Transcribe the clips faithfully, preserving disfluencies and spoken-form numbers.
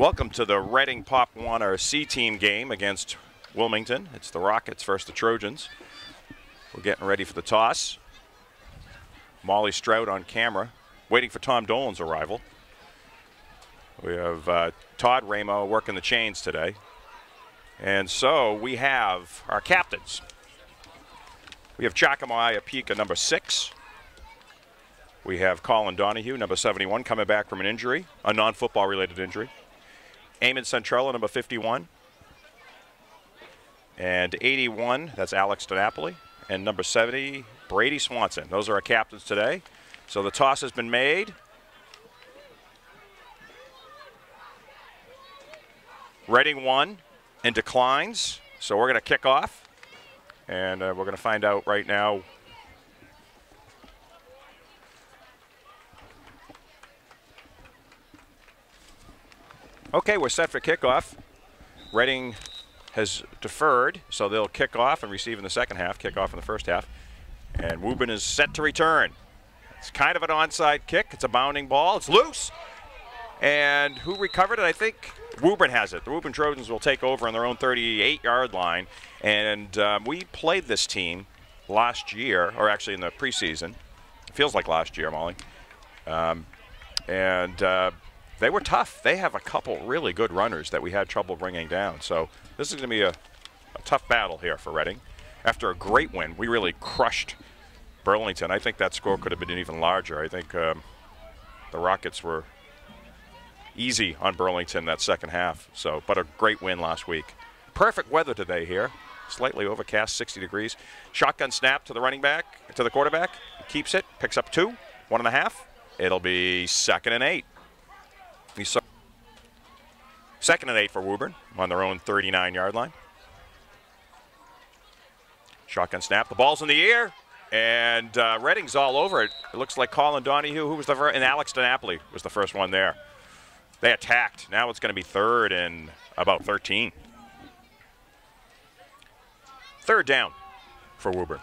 Welcome to the Reading Pop Warner C-Team game against Wilmington. It's the Rockets versus the Trojans. We're getting ready for the toss. Molly Stroud on camera, waiting for Tom Dolan's arrival. We have uh, Todd Ramo working the chains today. And so we have our captains. We have Giacomo Iapika, number six. We have Colin Donahue, number seventy-one, coming back from an injury, a non-football related injury. Eamon Centrella, number fifty-one. And eighty-one, that's Alex DiNapoli. And number seventy, Brady Swanson. Those are our captains today. So the toss has been made. Reading won and declines. So we're going to kick off. And uh, we're going to find out right now. Okay, we're set for kickoff. Reading has deferred, so they'll kick off and receive in the second half, kick off in the first half. And Woburn is set to return. It's kind of an onside kick. It's a bounding ball. It's loose. And who recovered it? I think Woburn has it. The Woburn Trojans will take over on their own thirty-eight yard line. And um, we played this team last year, or actually in the preseason. It feels like last year, Molly. Um, and uh, they were tough. They have a couple really good runners that we had trouble bringing down. So this is going to be a, a tough battle here for Reading. After a great win, we really crushed Burlington. I think that score could have been even larger. I think um, the Rockets were easy on Burlington that second half. So, but a great win last week. Perfect weather today here. Slightly overcast, sixty degrees. Shotgun snap to the running back, to the quarterback. He keeps it, picks up two, one and a half. It'll be second and eight. We saw second and eight for Woburn on their own thirty-nine yard line. Shotgun snap. The ball's in the air, and uh, Reading's all over it. It looks like Colin Donahue, who was the first, and Alex DiNapoli was the first one there. They attacked. Now it's going to be third and about thirteen. Third down for Woburn.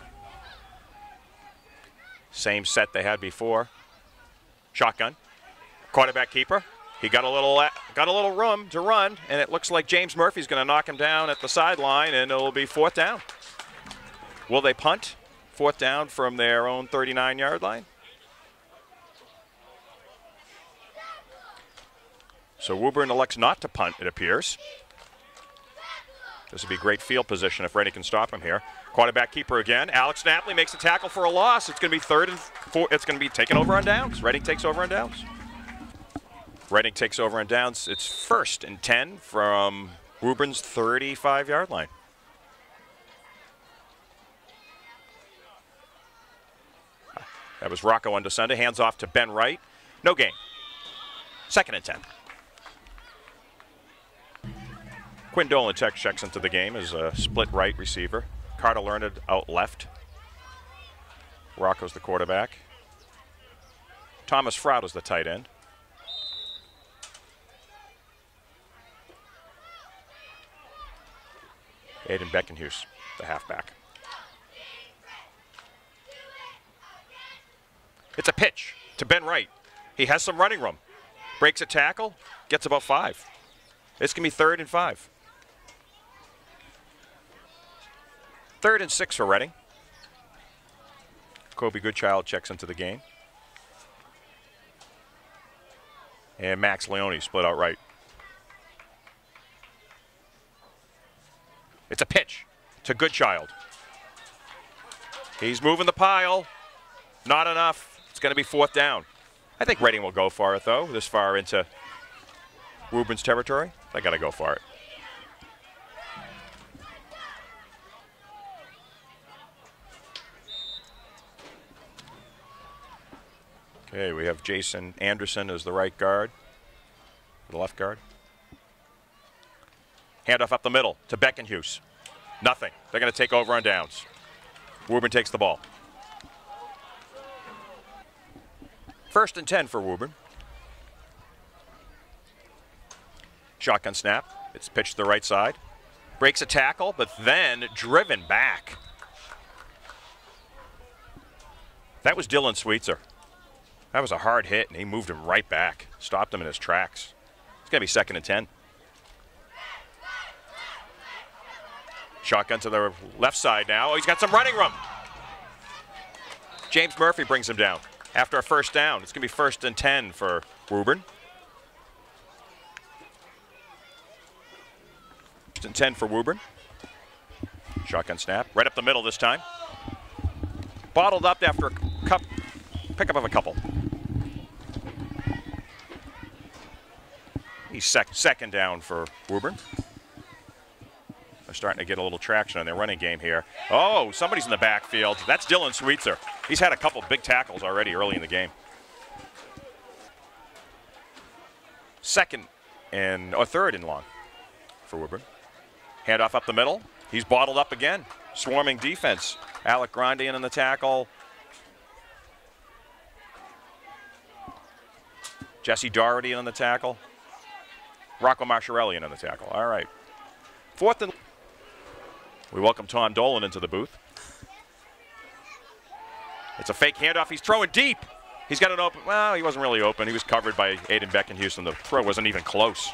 Same set they had before. Shotgun. Quarterback keeper. He got a little got a little room to run, and it looks like James Murphy's going to knock him down at the sideline, and it'll be fourth down. Will they punt? Fourth down from their own thirty-nine yard line. So Woburn elects not to punt, it appears. This would be great field position if Reading can stop him here. Quarterback keeper again. Alex DiNapoli makes a tackle for a loss. It's going to be third and four. It's going to be taken over on downs. Reading takes over on downs. Reading takes over on downs. It's first and ten from Woburn's thirty-five yard line. That was Rocco Undesunda. Hands off to Ben Wright. No gain. Second and ten. Quinn Dolan checks into the game as a split right receiver. Carter Learned out left. Rocco's the quarterback. Thomas Froud is the tight end. Aiden Beckenhuis, the halfback. It's a pitch to Ben Wright. He has some running room. Breaks a tackle, gets about five. It's going to be third and five. Third and six for Reading. Kobe Goodchild checks into the game. And Max Leone split out right. It's a pitch to Goodchild. He's moving the pile. Not enough. It's going to be fourth down. I think Reading will go for it, though, this far into Woburn's territory. They got to go for it. Okay, we have Jason Anderson as the right guard, the left guard. Handoff up the middle to Beckenhuis. Nothing. They're going to take over on downs. Woburn takes the ball. First and ten for Woburn. Shotgun snap. It's pitched to the right side. Breaks a tackle, but then driven back. That was Dylan Sweetser. That was a hard hit, and he moved him right back. Stopped him in his tracks. It's going to be second and ten. Shotgun to the left side now. Oh, he's got some running room. James Murphy brings him down. After a first down, it's going to be first and ten for Woburn. First and ten for Woburn. Shotgun snap, right up the middle this time. Bottled up after a cup, pickup of a couple. He's sec second down for Woburn. They're starting to get a little traction on their running game here. Oh, somebody's in the backfield. That's Dylan Sweetser. He's had a couple big tackles already early in the game. Second and or third and long for Woburn. Handoff up the middle. He's bottled up again. Swarming defense. Alec Grandian in the tackle. Jesse Doherty on the tackle. Rocco Marchiarelli on the tackle. All right. Fourth and... We welcome Tom Dolan into the booth. It's a fake handoff. He's throwing deep. He's got an open. Well, he wasn't really open. He was covered by Aiden Beckenhusen. The throw wasn't even close.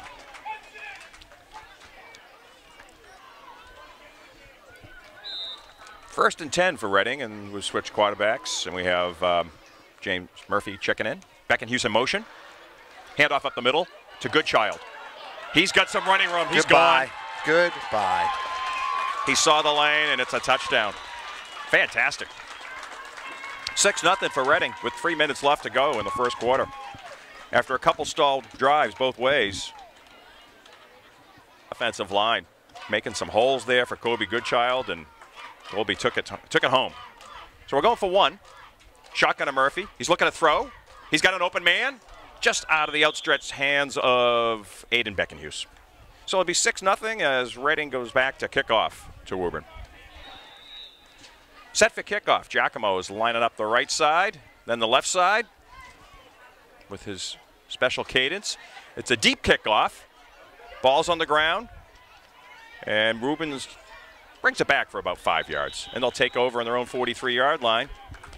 First and ten for Reading, and we've switched quarterbacks, and we have um, James Murphy checking in. Beckenhusen motion. Handoff up the middle to Goodchild. He's got some running room. He's Goodbye. gone. Goodbye. He saw the lane, and it's a touchdown. Fantastic. six nothing for Reading with three minutes left to go in the first quarter. After a couple stalled drives both ways, offensive line making some holes there for Kobe Goodchild, and Colby took it, took it home. So we're going for one. Shotgun to Murphy. He's looking to throw. He's got an open man just out of the outstretched hands of Aiden Beckenhusen. So it'll be six nothing as Reading goes back to kickoff to Woburn. Set for kickoff. Giacomo is lining up the right side, then the left side with his special cadence. It's a deep kickoff. Ball's on the ground. And Rubens brings it back for about five yards. And they'll take over on their own forty-three yard line.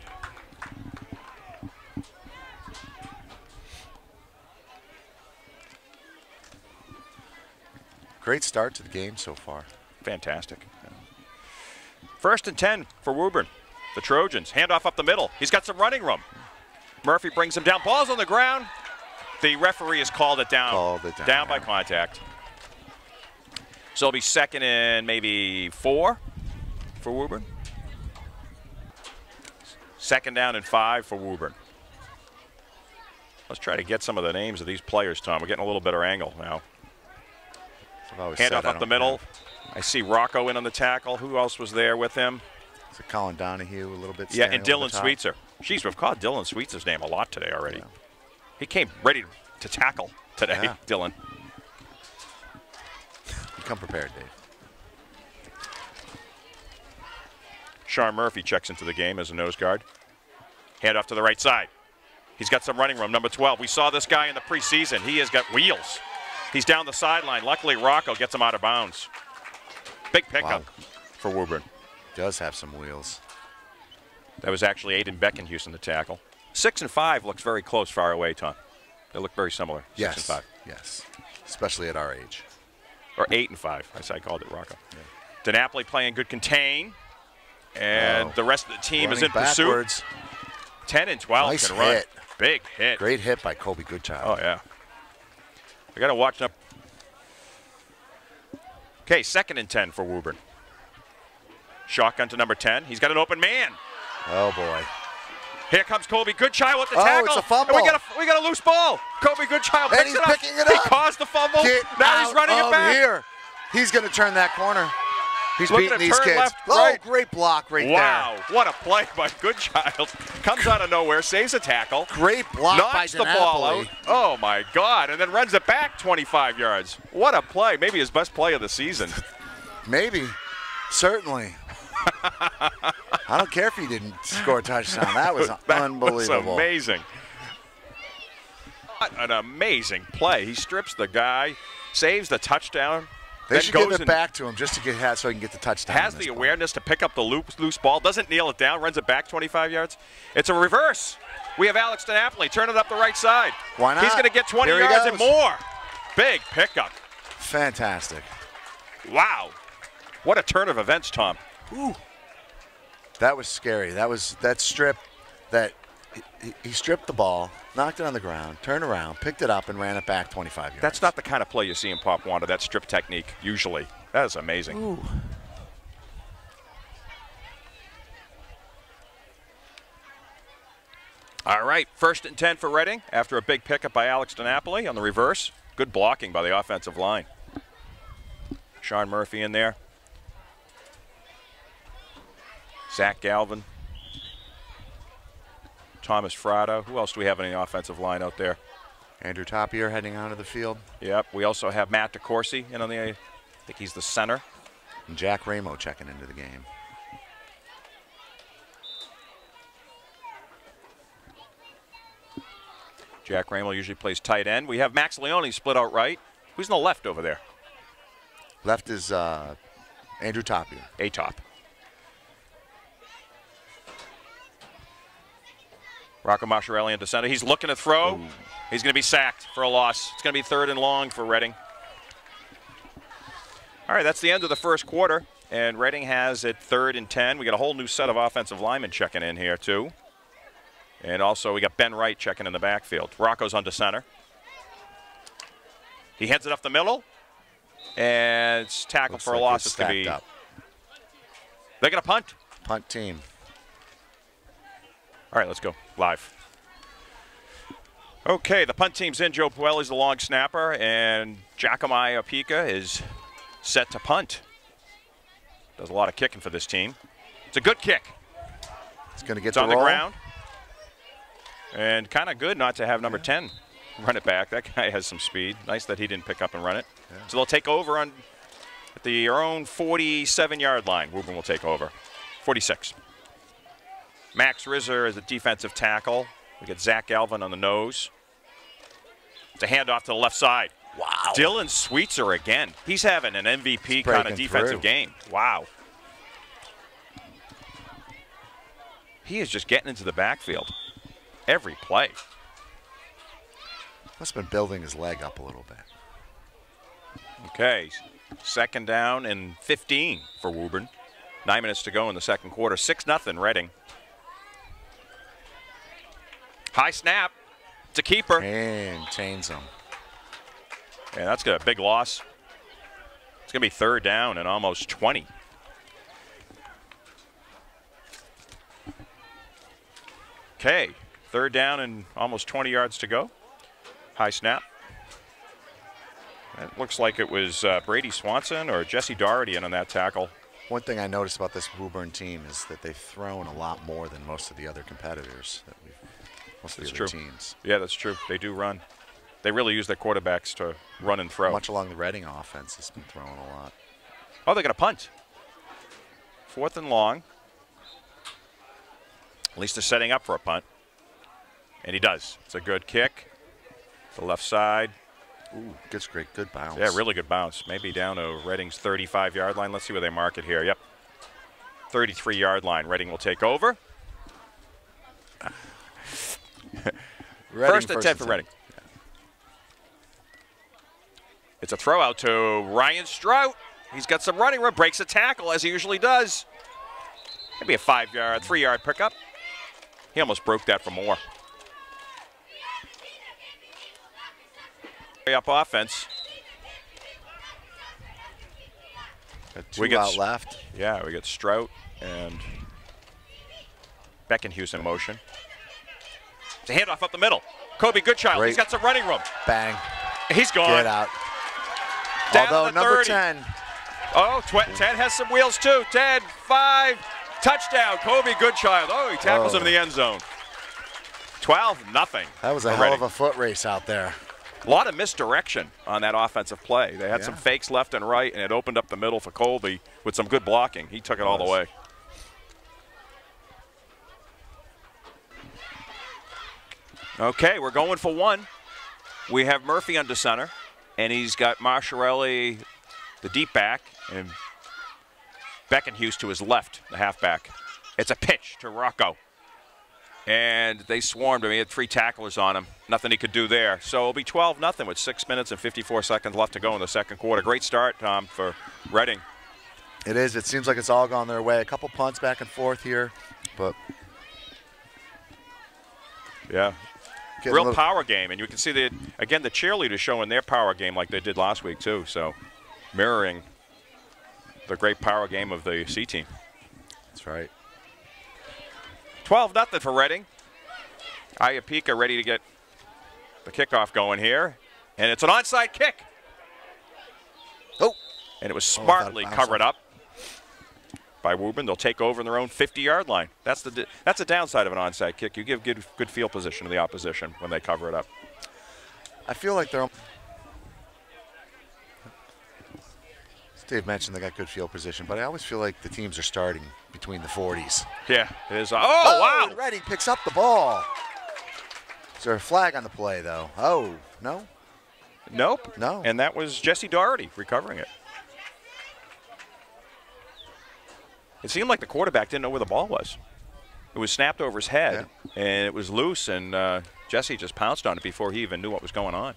Great start to the game so far. Fantastic. First and ten for Woburn. The Trojans. Handoff up the middle. He's got some running room. Murphy brings him down. Ball's on the ground. The referee has called it down. Called it down. Down by contact. So it'll be second and maybe four for Woburn. Second down and five for Woburn. Let's try to get some of the names of these players, Tom. We're getting a little better angle now. Handoff up the middle. I see Rocco in on the tackle. Who else was there with him? Is it Colin Donahue a little bit? Yeah, and Dylan Sweetser. Jeez, we've called Dylan Sweetser's name a lot today already. Yeah. He came ready to tackle today, Yeah. Dylan. You come prepared, Dave. Sean Murphy checks into the game as a nose guard. Handoff to the right side. He's got some running room. Number twelve. We saw this guy in the preseason. He has got wheels. He's down the sideline. Luckily, Rocco gets him out of bounds. Big pickup Wow. for Woburn. Does have some wheels. That was actually Aiden Beckenhusen, the tackle. Six and five looks very close, far away, Tom. They look very similar. Yes. Six and five. Yes. Especially at our age. Or eight and five. I said I called it Rocco. Yeah. DiNapoli playing good contain. And oh. the rest of the team Running is in backwards. pursuit. ten and twelve Nice can run. hit. Big hit. Great hit by Kobe Goodchild. Oh, yeah. I got to watch up. Okay, second and ten for Woburn. Shotgun to number ten. He's got an open man. Oh, boy. Here comes Kobe Goodchild with the Oh, tackle. it's a fumble. And we got a, we got a loose ball. Kobe Goodchild And picks he's it up. picking it He up. caused the fumble. Get now he's out running of it back. here. He's going to turn that corner. He's Looking beating to these turn kids. left, oh, right. great block right Wow, there. what a play by Goodchild. Comes out of nowhere, saves a tackle. Great block knocks by the ball DiNapoli. out. Oh, my God. And then runs it back twenty-five yards. What a play. Maybe his best play of the season. Maybe. Certainly. I don't care if he didn't score a touchdown. That was that unbelievable. was amazing. What an amazing play. He strips the guy, saves the touchdown. They then should goes give it and back to him just to get so he can get the touchdown. has in this the ball. awareness to pick up the loose, loose ball, doesn't kneel it down, runs it back twenty-five yards. It's a reverse. We have Alex DiNapoli. Turn it up the right side. Why not? He's going to get twenty Here he yards and goes. more. big pickup. Fantastic. Wow. What a turn of events, Tom. Ooh. That was scary. That was that strip that he, he stripped the ball, knocked it on the ground, turned around, picked it up, and ran it back twenty-five yards. That's not the kind of play you see in Pop Warner, that strip technique, usually. That is amazing. Ooh. All right, first and ten for Reading after a big pickup by Alex DiNapoli on the reverse. Good blocking by the offensive line. Sean Murphy in there. Zach Galvin. Thomas Frado. Who else do we have in the offensive line out there? Andrew Topier heading onto the field. Yep, we also have Matt DeCourcy in on the, I think he's the center. And Jack Ramo checking into the game. Jack Ramo usually plays tight end. We have Max Leone split out right. Who's on the left over there? Left is uh, Andrew Topier. A-top. Rocco Masciarelli into center. He's looking to throw. Ooh. He's going to be sacked for a loss. It's going to be third and long for Reading. All right, that's the end of the first quarter. And Reading has it third and ten. We got a whole new set of offensive linemen checking in here, too. And also we got Ben Wright checking in the backfield. Rocco's under center. He heads it up the middle. And it's tackled Looks for a like loss. It's going to be. Up. They're going to punt. Punt team. All right, let's go live. Okay, the punt team's in. Joe Puelli's the long snapper, and Jacomai Opeka is set to punt. Does a lot of kicking for this team. It's a good kick. It's going to get it's the on roll. the ground. And kind of good not to have number ten run it back. That guy has some speed. Nice that he didn't pick up and run it. Yeah. So they'll take over on at the their own forty-seven yard line. Woburn will take over. forty-six. Max Rizzer is a defensive tackle. We get Zach Galvin on the nose. It's a handoff to the left side. Wow. Dylan Sweetser again. He's having an M V P kind of defensive through. game. Wow. He is just getting into the backfield every play. Must have been building his leg up a little bit. Okay, second down and fifteen for Woburn. Nine minutes to go in the second quarter. six nothing Reading. High snap. It's a keeper. And chains him. Yeah, that's got a big loss. It's going to be third down and almost twenty. Okay, third down and almost twenty yards to go. High snap. It looks like it was uh, Brady Swanson or Jesse Doherty in on that tackle. One thing I noticed about this Woburn team is that they've thrown a lot more than most of the other competitors that we've most of the that's other true. teams. Yeah, that's true. They do run. They really use their quarterbacks to run and throw. Much along the Reading offense has been throwing a lot. Oh, they're going to punt. Fourth and long. At least they're setting up for a punt. And he does. It's a good kick. The left side. Ooh, good, great, good bounce. Yeah, really good bounce. Maybe down to Reading's thirty-five yard line. Let's see where they mark it here. Yep. thirty-three yard line. Reading will take over. Reading, first and ten for Reading. Yeah. It's a throw out to Ryan Strout. He's got some running room. Breaks a tackle as he usually does. Maybe a five yard, three yard pickup. He almost broke that for more. Up offense. Got two we get out left. Yeah, we got Strout and Beckenhuis in motion. It's a handoff up the middle. Kobe Goodchild. Great. He's got some running room. Bang. He's gone. Get out. Down Although to the number thirty. ten. Oh, ten has some wheels too. ten, five, touchdown. Kobe Goodchild. Oh, he tackles Whoa. him in the end zone. twelve nothing. That was a hell of a foot race out there. A lot of misdirection on that offensive play. They had yeah. some fakes left and right, and it opened up the middle for Colby with some good blocking. He took it, it all the way. Okay, we're going for one. We have Murphy under center, and he's got Masciarelli, the deep back, and Beckenhuis to his left, the halfback. It's a pitch to Rocco. And they swarmed him. He had three tacklers on him. Nothing he could do there. So it'll be twelve nothing with six minutes and fifty-four seconds left to go in the second quarter. Great start, Tom, for Reading. It is. It seems like it's all gone their way. A couple punts back and forth here, but yeah, getting real a little- power game. And you can see that again the cheerleaders showing their power game like they did last week too. So mirroring the great power game of the C team. That's right. twelve nothing for Reading. Iapika ready to get the kickoff going here. And it's an onside kick. Oh. And it was Oh, smartly without a covered bounce. up by Woburn. They'll take over in their own fifty-yard line. That's the that's the downside of an onside kick. You give good, good field position to the opposition when they cover it up. I feel like they're. Dave mentioned they got good field position, but I always feel like the teams are starting between the forties. Yeah, it is. Oh, Oh, wow. and Reading picks up the ball. Is there a flag on the play, though? Oh, no? Nope. No. And that was Jesse Doherty recovering it. It seemed like the quarterback didn't know where the ball was. It was snapped over his head, Yeah. and it was loose, and uh, Jesse just pounced on it before he even knew what was going on.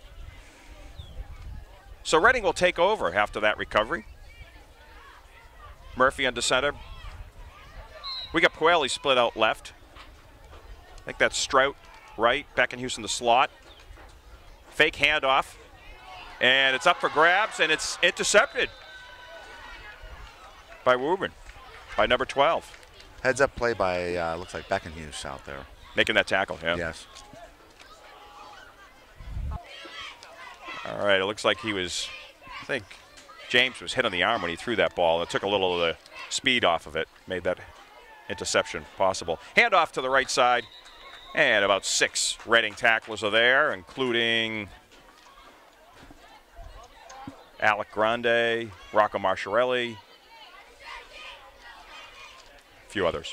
So Reading will take over after that recovery. Murphy under center. We got Pueli split out left. I think that's Strout right. Beckenhuis in the slot. Fake handoff. And it's up for grabs, and it's intercepted by Woburn, by number twelve. Heads up play by, uh, looks like Beckenhuis out there. Making that tackle, yeah. Yes. All right, it looks like he was, I think James was hit on the arm when he threw that ball. It took a little of the speed off of it, made that interception possible. Handoff to the right side, and about six Reading tacklers are there, including Alec Grande, Rocco Marchiarelli, a few others.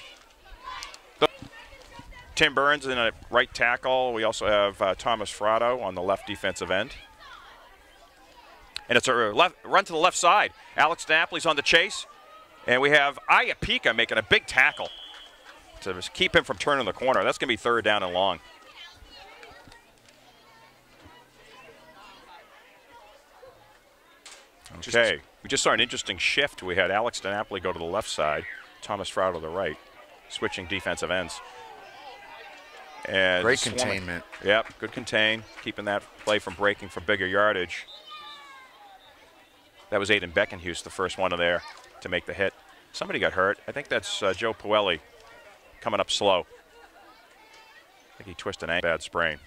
Tim Burns in a right tackle. We also have uh, Thomas Fratto on the left defensive end. And it's a left, run to the left side. Alex Napoli's on the chase. And we have Iapika making a big tackle to keep him from turning the corner. That's going to be third down and long. Okay, we just saw an interesting shift. We had Alex Napoli go to the left side, Thomas Fratto to the right, switching defensive ends. And Great swarming. containment. Yep, good contain, keeping that play from breaking for bigger yardage. That was Aiden Beckenhuis, the first one in there to make the hit. Somebody got hurt. I think that's uh, Joe Pueli coming up slow. I think he twisted an bad sprain.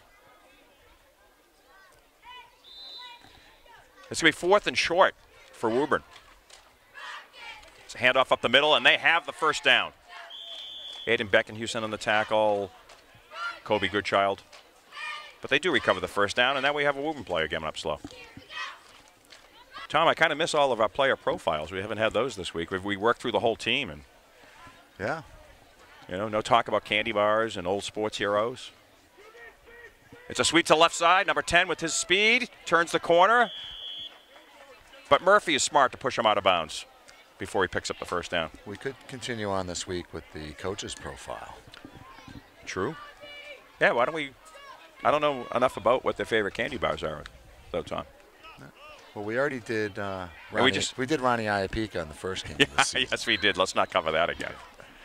It's going to be fourth and short for Woburn. It's a handoff up the middle, and they have the first down. Aiden Beckenhuis on the tackle. Kobe Goodchild. But they do recover the first down, and now we have a Woburn player getting up slow. Tom, I kind of miss all of our player profiles. We haven't had those this week. We've, we worked through the whole team, and Yeah. you know, no talk about candy bars and old sports heroes. It's a sweep to left side. Number ten with his speed turns the corner, but Murphy is smart to push him out of bounds before he picks up the first down. We could continue on this week with the coach's profile. True. Yeah, why don't we? I don't know enough about what their favorite candy bars are, though, Tom. Well, we already did. Uh, Ronnie, we we, just- did Ronnie Iapika on the first game. Yeah, of the season. yes, we did. Let's not cover that again.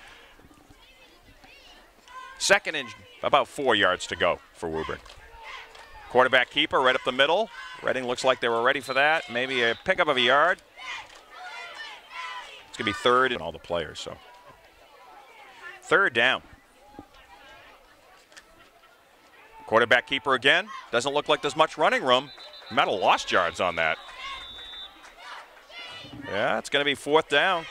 Second and about four yards to go for Woburn. Quarterback keeper right up the middle. Reading looks like they were ready for that. Maybe a pickup of a yard. It's going to be third and all the players. So third down. Quarterback keeper again. Doesn't look like there's much running room. Might have lost yards on that. Yeah, it's going to be fourth down.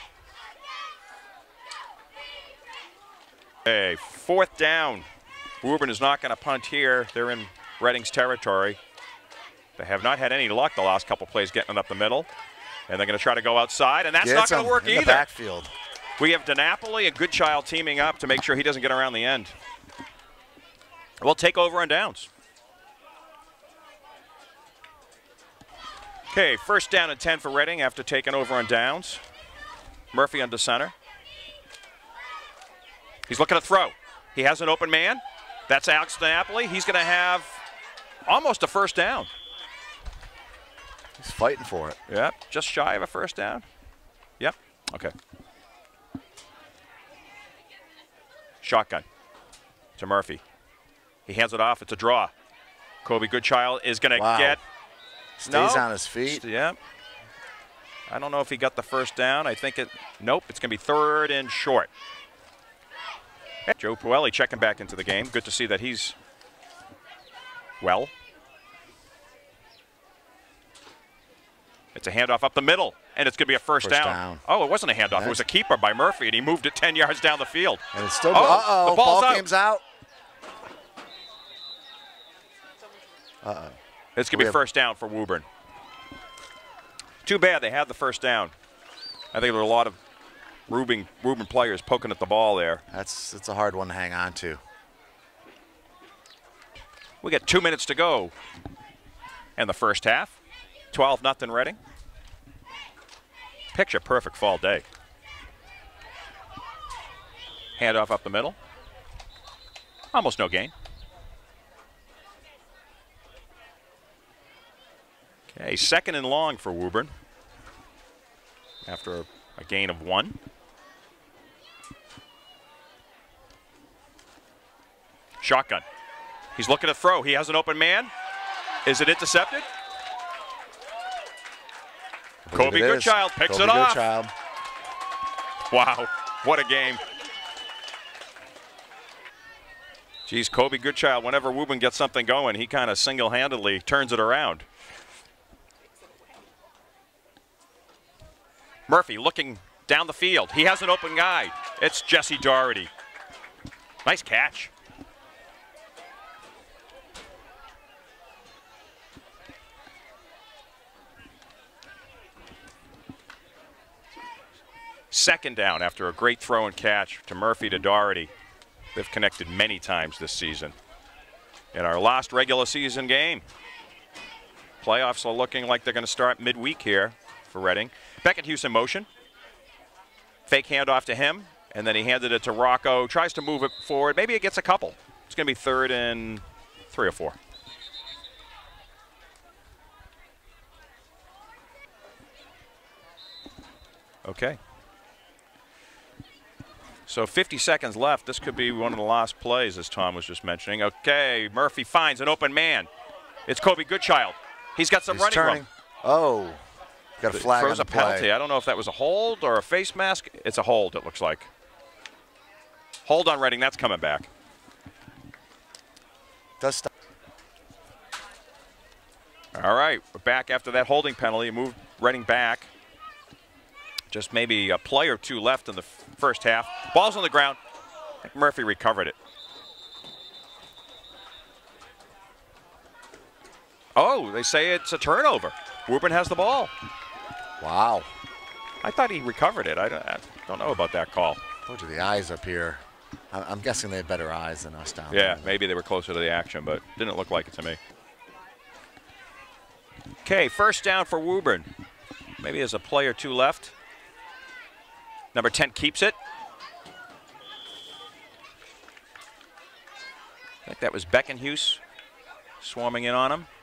Hey, fourth down. Woburn is not going to punt here. They're in Reading's territory. They have not had any luck the last couple plays getting up the middle. And they're going to try to go outside, and that's Yeah, not it's going to on- work in either. the backfield. We have DeNapoli and Goodchild teaming up to make sure he doesn't get around the end. We'll take over on downs. Okay, first down and ten for Reading after taking over on downs. Murphy under center. He's looking to throw. He has an open man. That's Alex DiNapoli. He's going to have almost a first down. He's fighting for it. Yep, just shy of a first down. Yep, okay. Shotgun to Murphy. He hands it off. It's a draw. Kobe Goodchild is going to Wow. get. Stays no. on his feet. Yep. I don't know if he got the first down. I think it. Nope. It's going to be third and short. Joe Puelli checking back into the game. Good to see that he's well. It's a handoff up the middle, and it's going to be a first, First down. down. Oh, it wasn't a handoff. It was a keeper by Murphy, and he moved it ten yards down the field. And it's still. Oh, Uh-oh. the ball's Ball out. game's out. Uh-oh. It's going to We be have- first down for Woburn. Too bad they had the first down. I think there were a lot of Rubin, Rubin players poking at the ball there. That's that's a hard one to hang on to. We got two minutes to go in the first half. twelve nothing Reading. Picture perfect fall day. Handoff up the middle. Almost no gain. Okay, second and long for Woburn after a, a gain of one. Shotgun. He's looking to throw. He has an open man. Is it intercepted? Kobe It is. Goodchild picks Kobe it off. Goodchild. Wow, what a game. Geez, Kobe Goodchild, whenever Woburn gets something going, he kind of single-handedly turns it around. Murphy looking down the field. He has an open guy. It's Jesse Doherty. Nice catch. Second down after a great throw and catch to Murphy to Doherty. They've connected many times this season. In our last regular season game. Playoffs are looking like they're going to start midweek here for Reading. Beckenhuis in motion. Fake handoff to him, and then he handed it to Rocco. Tries to move it forward. Maybe it gets a couple. It's going to be third and three or four. Okay. So fifty seconds left. This could be one of the last plays, as Tom was just mentioning. Okay, Murphy finds an open man. It's Kobe Goodchild. He's got some He's running turning. room. Oh, got a flag Throws on the a penalty. play. I don't know if that was a hold or a face mask. It's a hold, it looks like. Hold on, Reading. That's coming back. Does stop. All right, we're back after that holding penalty. Moved Reading back. Just maybe a play or two left in the f- first half. Ball's on the ground. I think Murphy recovered it. Oh, they say it's a turnover. Woburn has the ball. Wow. I thought he recovered it. I don't, I don't know about that call. Told you the eyes up here. I- I'm guessing they have better eyes than us down Yeah, there. maybe they were closer to the action, but didn't look like it to me. Okay, first down for Woburn. Maybe there's a play or two left. Number ten keeps it. I think that was Beckenhuis swarming in on him.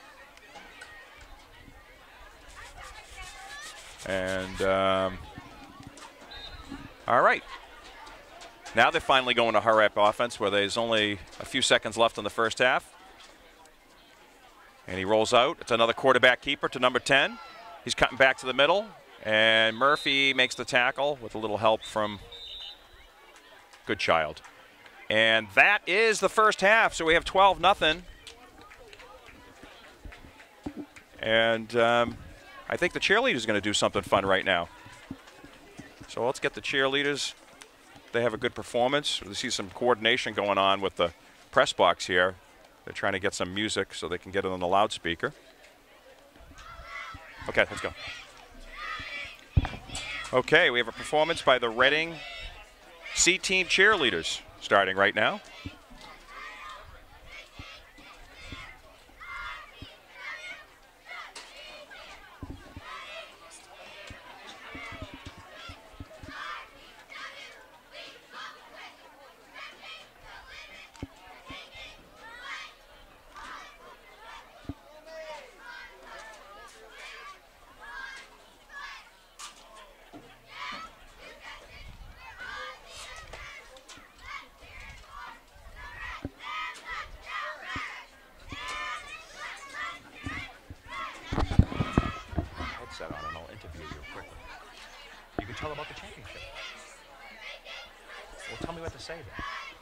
And, um, all right. Now they're finally going to hurry-up offense where there's only a few seconds left in the first half. And he rolls out. It's another quarterback keeper to number ten. He's cutting back to the middle. And Murphy makes the tackle with a little help from Goodchild. And that is the first half. So we have twelve nothing. And um, I think the cheerleaders are going to do something fun right now. So let's get the cheerleaders. They have a good performance. We see some coordination going on with the press box here. They're trying to get some music so they can get it on the loudspeaker. Okay, let's go. Okay, we have a performance by the Reading C-Team cheerleaders starting right now. headset on and I'll interview you quickly. You can tell about the championship. Well, tell me what to say then.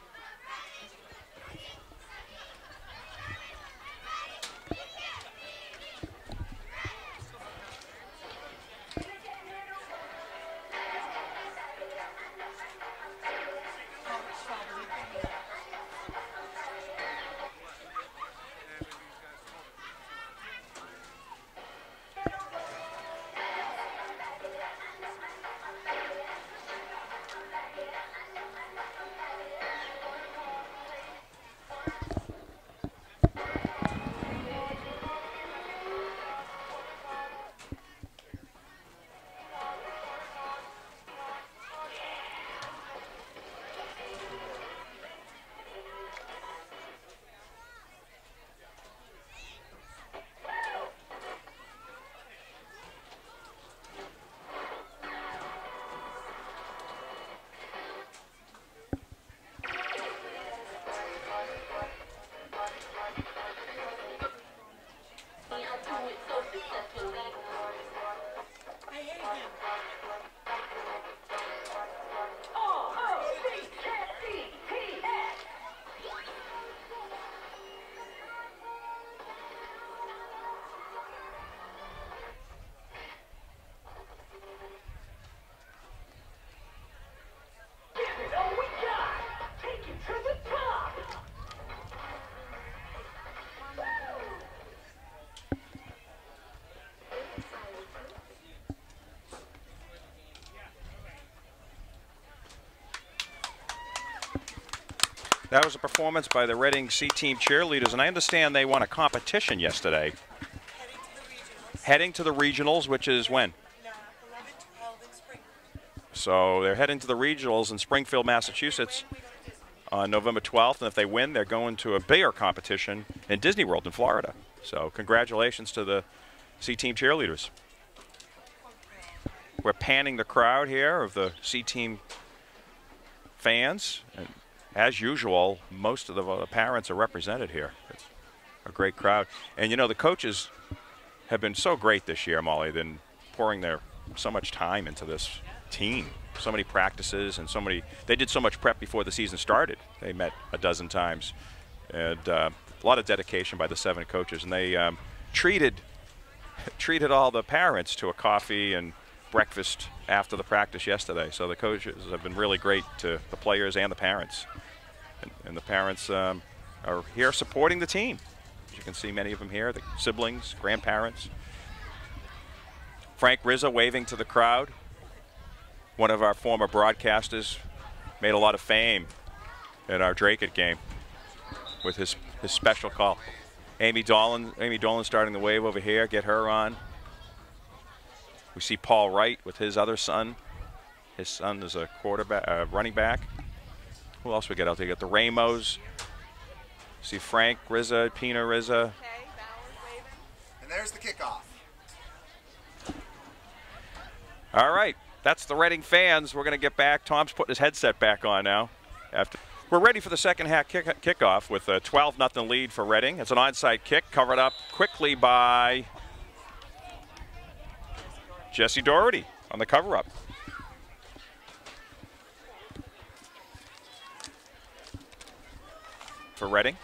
That was a performance by the Reading C-Team cheerleaders, and I understand they won a competition yesterday. Heading to the regionals. Heading to the regionals, which is when? No, eleven twelve in Springfield. So they're heading to the regionals in Springfield, Massachusetts on November twelfth, and if they win, they're going to a bigger competition in Disney World in Florida. So congratulations to the C-Team cheerleaders. We're panning the crowd here of the C-Team fans, and as usual, most of the uh, parents are represented here. It's a great crowd. And, you know, the coaches have been so great this year, Molly. They've been pouring their so much time into this team. So many practices and so many – they did so much prep before the season started. They met a dozen times. And uh, a lot of dedication by the seven coaches. And they um, treated, treated all the parents to a coffee and breakfast after the practice yesterday. So the coaches have been really great to the players and the parents. And, and the parents um, are here supporting the team. As you can see, many of them here, the siblings, grandparents. Frank Rizza waving to the crowd. One of our former broadcasters, made a lot of fame in our Drake-It game with his, his special call. Amy Dolan, Amy Dolan starting the wave over here, get her on. We see Paul Wright with his other son. His son is a quarterback, uh, running back. Who else we get out there? You got the Ramos. See Frank Rizza, Pina Rizza. And there's the kickoff. All right, that's the Reading fans. We're going to get back. Tom's putting his headset back on now. After we're ready for the second half kick kickoff with a twelve nothing lead for Reading. It's an onside kick covered up quickly by Jesse Doherty on the cover-up. For Reading.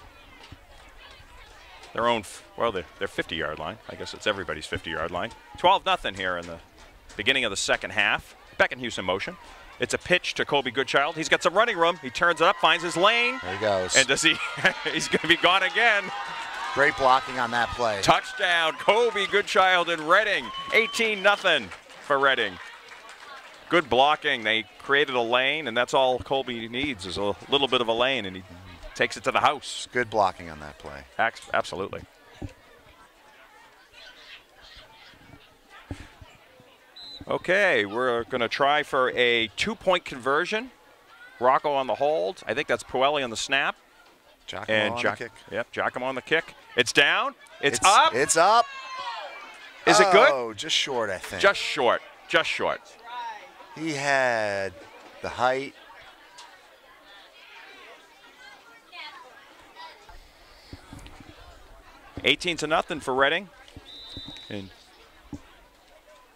Their own, well, their fifty-yard line. I guess it's everybody's fifty-yard line. twelve nothing here in the beginning of the second half. Beckenhuis in motion. It's a pitch to Colby Goodchild. He's got some running room. He turns it up, finds his lane. There he goes. And does he? He's going to be gone again. Great blocking on that play. Touchdown, Colby Goodchild in Reading. eighteen nothing for Reading. Good blocking. They created a lane, and that's all Colby needs is a little bit of a lane, and he takes it to the house. Good blocking on that play. Absolutely. Okay, we're going to try for a two-point conversion. Rocco on the hold. I think that's Puelli on the snap. Giacomo and on jo the kick. Yep, Giacomo on the kick. It's down. It's, It's up. It's up. Is it good? Oh, just short, I think. Just short. Just short. He had the height. eighteen to nothing for Reading. And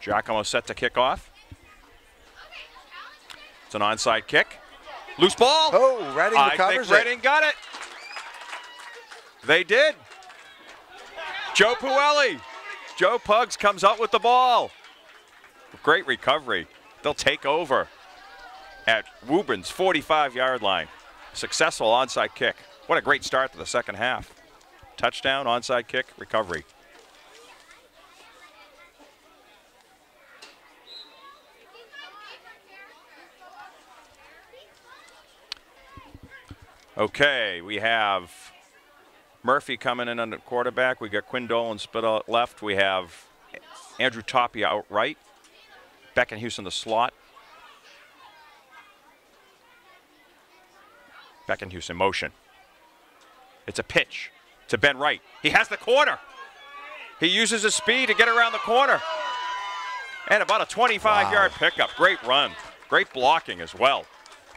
Giacomo set to kick off. It's an onside kick. Loose ball. Oh, Reading I recovers think it. Reading got it. They did. Joe Puelli. Joe Pugs comes out with the ball. Great recovery. They'll take over at Woburn's forty-five yard line. Successful onside kick. What a great start to the second half. Touchdown, onside kick, recovery. Okay, we have Murphy coming in under quarterback. We got Quinn Dolan split out left. We have Andrew Tapia out right. Beckenhuis in the slot. Beckenhuis in motion. It's a pitch to Ben Wright. He has the corner. He uses his speed to get around the corner. And about a twenty-five yard Wow. pickup. Great run. Great blocking as well.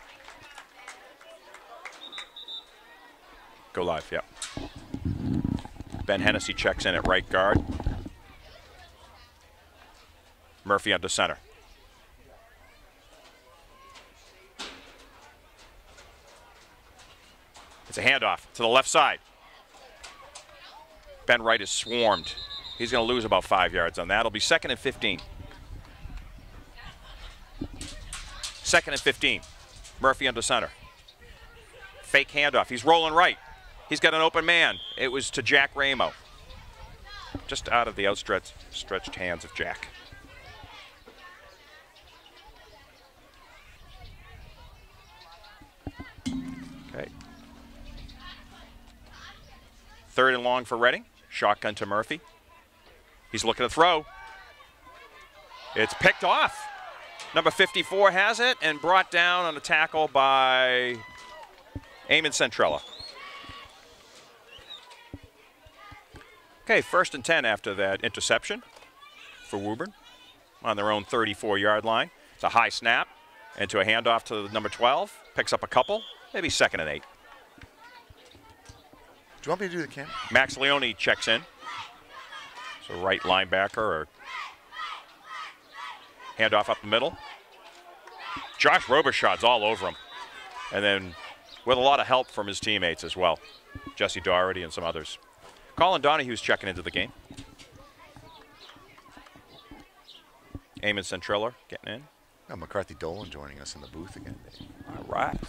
Go live, yep. Ben Hennessy checks in at right guard. Murphy under center. It's a handoff to the left side. Ben Wright is swarmed. He's going to lose about five yards on that. It'll be second and fifteen. Second and fifteen. Murphy under center. Fake handoff. He's rolling right. He's got an open man. It was to Jack Ramo. Just out of the outstretched stretched hands of Jack. Okay. Third and long for Reading. Shotgun to Murphy. He's looking to throw. It's picked off. Number fifty-four has it and brought down on a tackle by Eamon Centrella. Okay, first and ten after that interception for Woburn on their own thirty-four yard line. It's a high snap into a handoff to the number twelve. Picks up a couple, maybe second and eight. Do you want me to do the camera? Max Leone checks in. So right linebacker or handoff up the middle. Josh Robichaud's all over him. And then with a lot of help from his teammates as well. Jesse Doherty and some others. Colin Donahue's checking into the game. Eamon Centrella getting in. Oh, McCarthy Dolan joining us in the booth again. All right.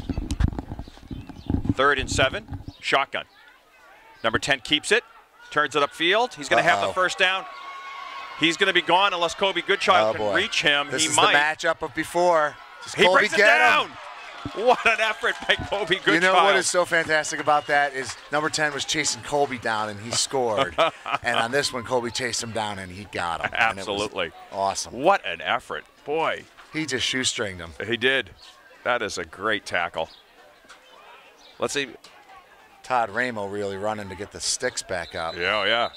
Third and seven. Shotgun. Number ten keeps it. Turns it upfield. He's going to have the Uh-oh. first down. He's going to be gone unless Kobe Goodchild Oh, can boy. reach him. This he is might. the matchup of before. Does He Colby brings it get down. him? What an effort by Kobe Goodchild. You know what is so fantastic about that is number ten was chasing Colby down and he scored. And on this one, Colby chased him down and he got him. And it was Absolutely. awesome. What an effort. Boy, He just shoestringed him. he did. That is a great tackle. Let's see. Todd Ramo really running to get the sticks back up. Yeah, yeah.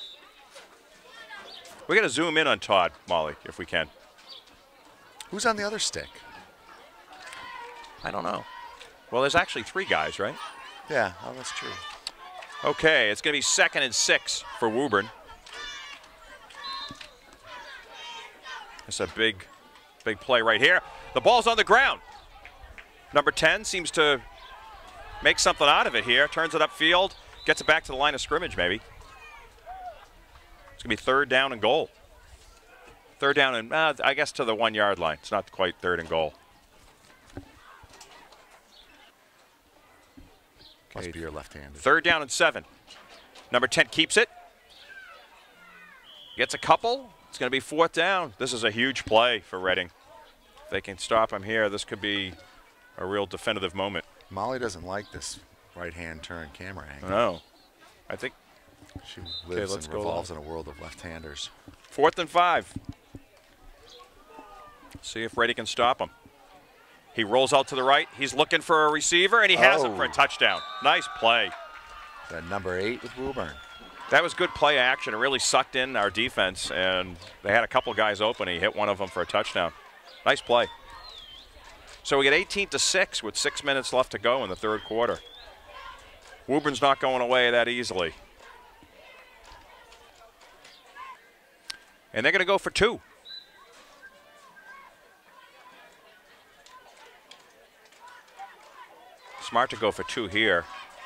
We got to zoom in on Todd, Molly, if we can. Who's on the other stick? I don't know. Well, there's actually three guys, right? Yeah, oh, that's true. Okay, it's going to be second and six for Woburn. It's a big, big play right here. The ball's on the ground. Number ten seems to make something out of it here. Turns it upfield, gets it back to the line of scrimmage, maybe. It's going to be third down and goal. Third down and, uh, I guess, to the one yard line. It's not quite third and goal. Must be your left-handed. Third down and seven. Number ten keeps it. Gets a couple. It's going to be fourth down. This is a huge play for Reading. If they can stop him here, this could be a real definitive moment. Molly doesn't like this right-hand turn camera angle. No. I think She lives let's and go revolves in a world of left-handers. fourth and five. See if Reading can stop him. He rolls out to the right. He's looking for a receiver, and he has him for a Oh. touchdown. Nice play. That number eight with Woburn. That was good play action. It really sucked in our defense, and they had a couple guys open. He hit one of them for a touchdown. Nice play. So we get eighteen to six with six minutes left to go in the third quarter. Woburn's not going away that easily. And they're going to go for two. Smart to go for two here.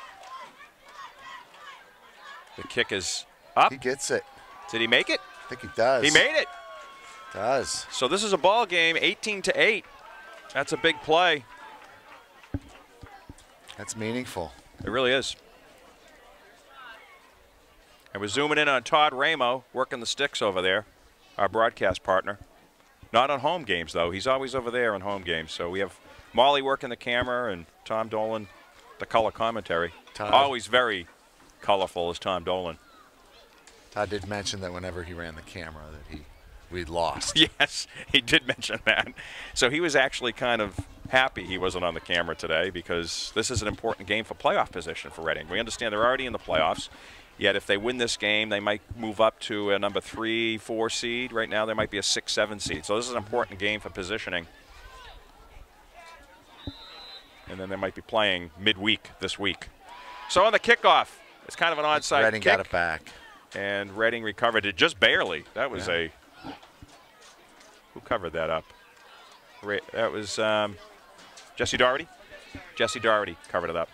The kick is up. He gets it. Did he make it? I think he does. He made it. Does. So this is a ball game, eighteen to eight. That's a big play. That's meaningful. It really is. And we're zooming in on Todd Ramo, working the sticks over there, our broadcast partner. Not on home games, though. He's always over there on home games. So we have Molly working the camera and Tom Dolan, the color commentary. Todd. Always very colorful is Tom Dolan. Todd did mention that whenever he ran the camera that he we'd lost. Yes, he did mention that. So he was actually kind of happy he wasn't on the camera today because this is an important game for playoff position for Reading. We understand they're already in the playoffs. Yet if they win this game, they might move up to a number three, four seed. Right now, there might be a six, seven seed. So this is an important game for positioning. And then they might be playing midweek this week. So on the kickoff, it's kind of an onside Reading kick. got it back. And Reading recovered it just barely. That was Yeah. a – who covered that up? Ra- That was um, Jesse Doherty? Jesse Doherty covered it up.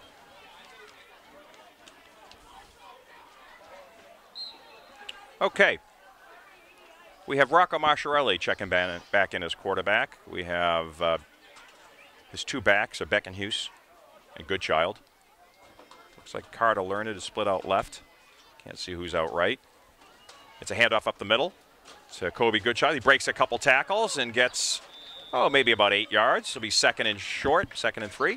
Okay. We have Rocco Marchiarelli checking ba- back in as quarterback. We have uh, his two backs are Beckenhuis and Goodchild. Looks like Carter Learned is split out left. Can't see who's out right. It's a handoff up the middle to Kobe Goodchild. He breaks a couple tackles and gets, oh, maybe about eight yards. It'll be second and short, second and three.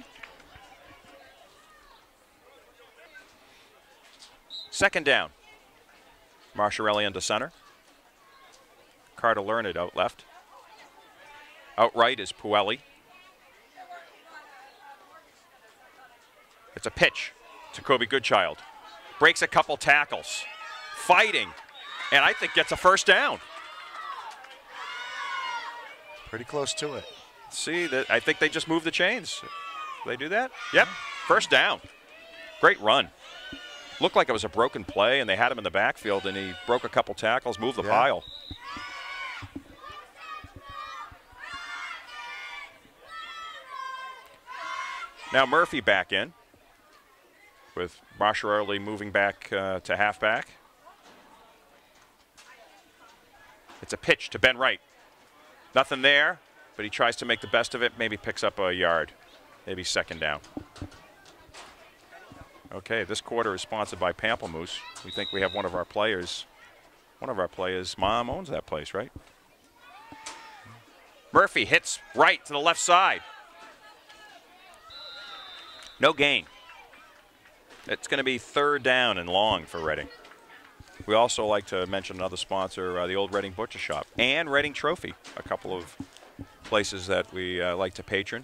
Second down. Marchiarelli into center. Carter Learned out left. Out right is Puelli. It's a pitch to Kobe Goodchild. Breaks a couple tackles. Fighting. And I think gets a first down. Pretty close to it. See, that I think they just moved the chains. They do that? Yep. First down. Great run. Looked like it was a broken play, and they had him in the backfield, and he broke a couple tackles, moved the Yeah. pile. Now Murphy back in, with Marchiarelli moving back uh, to halfback. It's a pitch to Ben Wright. Nothing there, but he tries to make the best of it, maybe picks up a yard, maybe second down. Okay, this quarter is sponsored by Pamplemousse. We think we have one of our players. One of our players' mom owns that place, right? Murphy hits right to the left side. No gain. It's going to be third down and long for Reading. We also like to mention another sponsor, uh, the Old Reading Butcher Shop, and Reading Trophy, a couple of places that we uh, like to patron.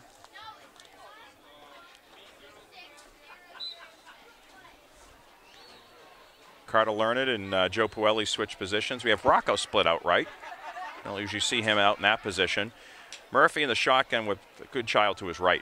Carter Learned and uh, Joe Puelli switch positions. We have Rocco split out right. You'll usually see him out in that position. Murphy in the shotgun with a Goodchild to his right.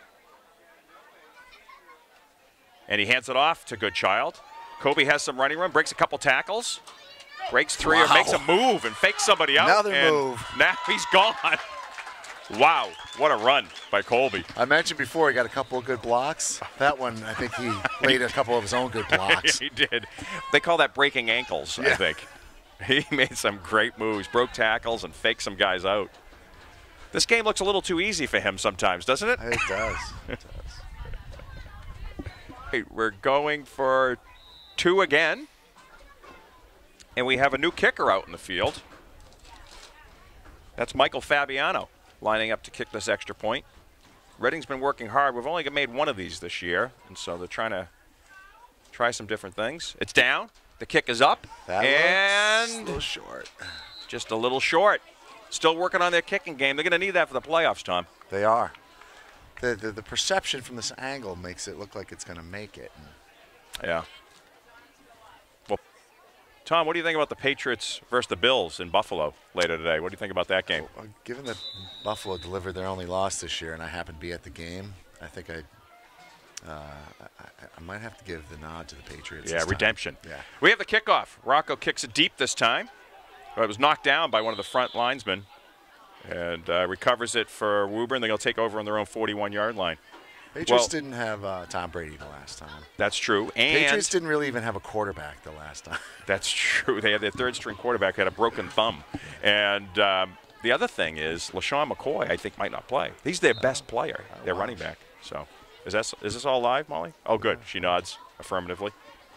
And he hands it off to Goodchild. Kobe has some running room, breaks a couple tackles, breaks three Wow. or makes a move and fakes somebody out. Another and move. Now he's gone. Wow, what a run by Colby. I mentioned before he got a couple of good blocks. That one, I think he laid a couple of his own good blocks. He did. They call that breaking ankles, I Yeah. think. He made some great moves, broke tackles, and faked some guys out. This game looks a little too easy for him sometimes, doesn't it? It does. It does. Hey, we're going for two again. And we have a new kicker out in the field. That's Michael Fabiano lining up to kick this extra point. Reading's been working hard. We've only made one of these this year, and so they're trying to try some different things. It's down. The kick is up. That and looks a little short. just a little short. Still working on their kicking game. They're going to need that for the playoffs, Tom. They are. The, the the perception from this angle makes it look like it's going to make it. Yeah. Well, Tom, what do you think about the Patriots versus the Bills in Buffalo later today? What do you think about that game? Well, given that Buffalo delivered their only loss this year, and I happened to be at the game, I think I, uh, I, I might have to give the nod to the Patriots. Yeah, this time. redemption. Yeah. We have the kickoff. Rocco kicks it deep this time. It was knocked down by one of the front linesmen and uh, recovers it for Woburn. They're going to take over on their own forty-one yard line. Patriots Well- didn't have uh, Tom Brady the last time. That's true. And Patriots didn't really even have a quarterback the last time. that's true. They had their third-string quarterback who had a broken thumb. And um, the other thing is LaShawn McCoy, I think, might not play. He's their best player, their running back. So is, that, is this all live, Molly? Oh, good. She nods affirmatively.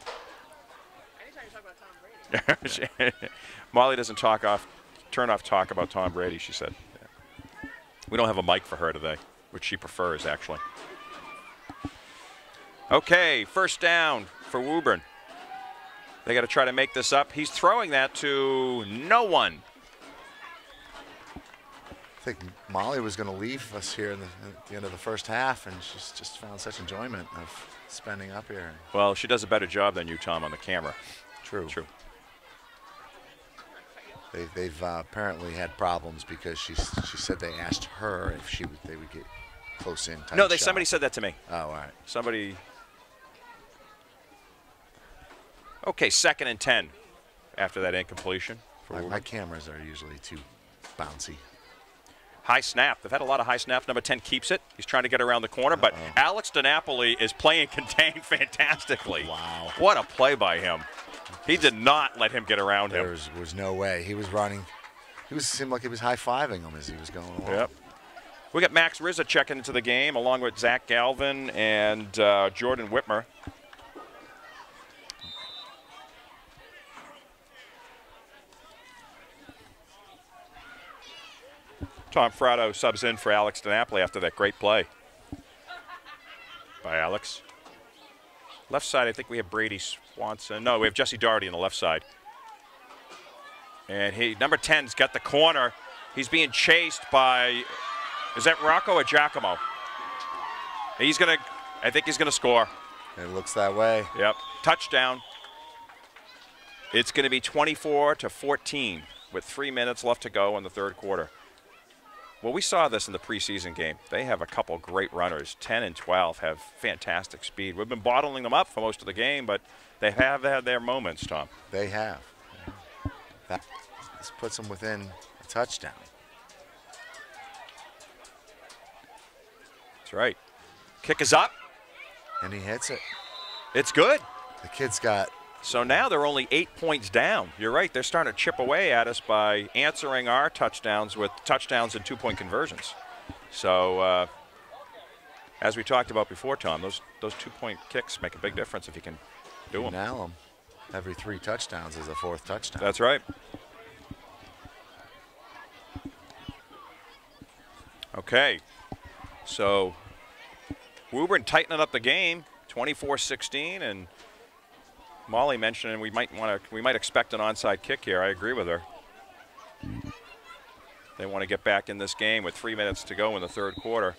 Molly doesn't talk off, turn off talk about Tom Brady, she said. We don't have a mic for her today, which she prefers, actually. Okay, first down for Woburn. They got to try to make this up. He's throwing that to no one. I think Molly was going to leave us here in the, at the end of the first half, and she's just found such enjoyment of spending up here. Well, she does a better job than you, Tom, on the camera. True. True. They, they've uh, apparently had problems because she she said they asked her if she would, they would get close in. Tight No, they shot. somebody said that to me. Oh, all right. Somebody. Okay, second and ten after that incompletion. For My, Woburn. my cameras are usually too bouncy. High snap. They've had a lot of high snaps. Number ten keeps it. He's trying to get around the corner, but Alex DiNapoli is playing contained fantastically. Wow. What a play by him. He did not let him get around There him. was, was no way. He was running. He was seemed like he was high-fiving him as he was going along. Yep. We got Max Rizza checking into the game, along with Zach Galvin and uh, Jordan Whitmer. Tom Fratto subs in for Alex DiNapoli after that great play by Alex. Left side, I think we have Brady Swanson. No, we have Jesse Doherty on the left side. And he, number ten's got the corner. He's being chased by, is that Rocco or Giacomo? He's going to, I think he's going to score. It looks that way. Yep. Touchdown. It's going to be twenty-four to fourteen with three minutes left to go in the third quarter. Well, we saw this in the preseason game. They have a couple great runners. ten and twelve have fantastic speed. We've been bottling them up for most of the game, but they have had their moments, Tom. They have. That this puts them within a touchdown. That's right. Kick is up. And he hits it. It's good. The kid's got So now they're only eight points down. You're right. They're starting to chip away at us by answering our touchdowns with touchdowns and two-point conversions. So uh, as we talked about before, Tom, those those two-point kicks make a big difference if you can do them. now him. Every three touchdowns is a fourth touchdown. That's right. Okay. So Woburn tightening up the game, twenty-four sixteen, and Molly mentioned we might want to we might expect an onside kick here. I agree with her. They want to get back in this game with three minutes to go in the third quarter.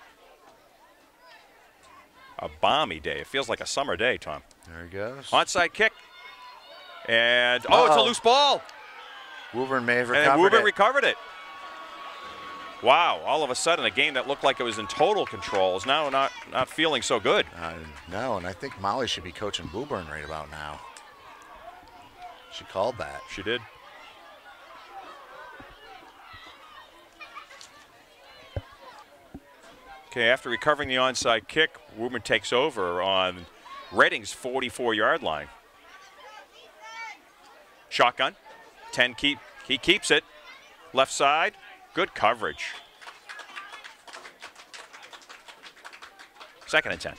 A balmy day. It feels like a summer day, Tom. There he goes. Onside kick. And, oh, it's a Uh-oh. loose ball. Woburn may have And recovered Woburn it. recovered it. Wow, all of a sudden a game that looked like it was in total control is now not, not feeling so good. Uh, no, and I think Molly should be coaching Woburn right about now. She called that. She did. Okay, after recovering the onside kick, Woburn takes over on Reading's forty-four-yard line. Shotgun, ten keep, he keeps it. Left side, good coverage. Second and ten.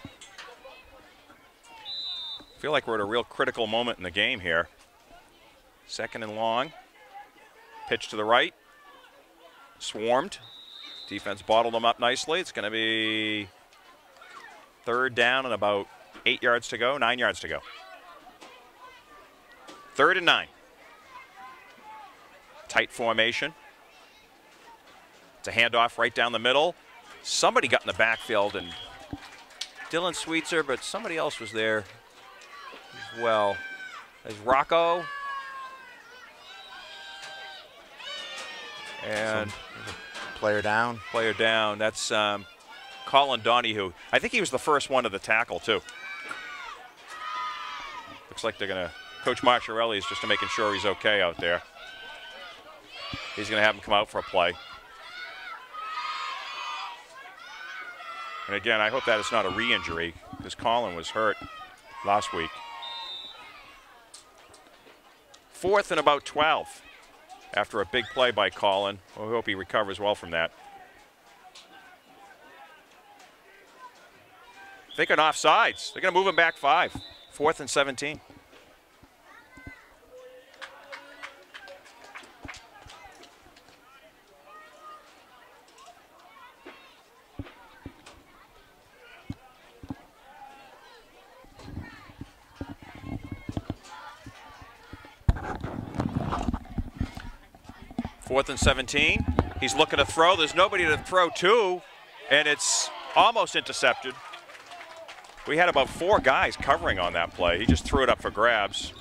Feel like we're at a real critical moment in the game here. Second and long. Pitch to the right. Swarmed. Defense bottled them up nicely. It's going to be third down and about eight yards to go, nine yards to go. Third and nine. Tight formation. It's a handoff right down the middle. Somebody got in the backfield, and Dylan Sweetser, but somebody else was there as well. There's Rocco. And Player down. player down. That's um, Colin Donahue. I think he was the first one to the tackle, too. Looks like they're going to, Coach Marchiarelli is just making sure he's okay out there. He's going to have him come out for a play. And again, I hope that it's not a re-injury because Colin was hurt last week. Fourth and about twelve after a big play by Colin. We hope he recovers well from that. Thinking offsides. They're going to move him back five. Fourth and seventeen. Fourth and seventeen. He's looking to throw. There's nobody to throw to, and it's almost intercepted. We had about four guys covering on that play. He just threw it up for grabs.